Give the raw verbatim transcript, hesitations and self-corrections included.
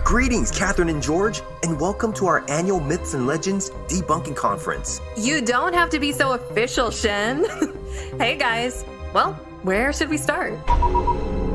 Greetings, Catherine and George, and welcome to our annual Myths and Legends Debunking Conference. You don't have to be so official, Shen. Hey guys, well, where should we start?